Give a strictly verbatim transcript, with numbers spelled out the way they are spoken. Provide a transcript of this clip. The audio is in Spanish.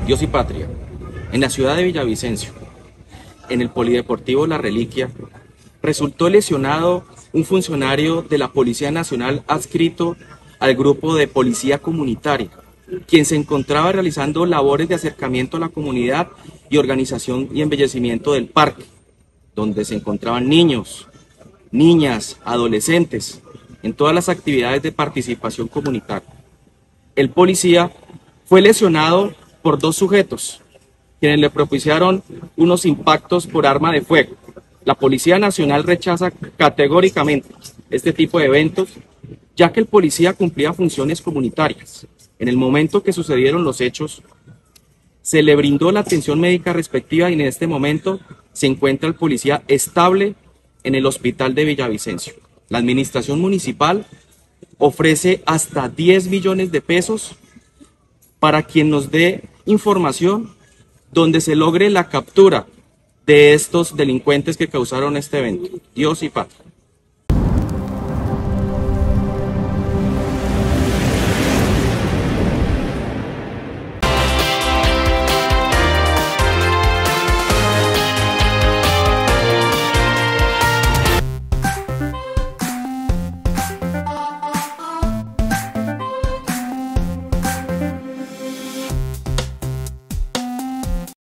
Dios y Patria, en la ciudad de Villavicencio, en el Polideportivo La Reliquia, resultó lesionado un funcionario de la Policía Nacional adscrito al grupo de Policía Comunitaria, quien se encontraba realizando labores de acercamiento a la comunidad y organización y embellecimiento del parque, donde se encontraban niños, niñas, adolescentes, en todas las actividades de participación comunitaria. El policía fue lesionado por dos sujetos, quienes le propiciaron unos impactos por arma de fuego. La Policía Nacional rechaza categóricamente este tipo de eventos, ya que el policía cumplía funciones comunitarias. En el momento que sucedieron los hechos, se le brindó la atención médica respectiva y en este momento se encuentra el policía estable en el hospital de Villavicencio. La administración municipal ofrece hasta diez millones de pesos para quien nos dé información donde se logre la captura de estos delincuentes que causaron este evento. Dios y Patria.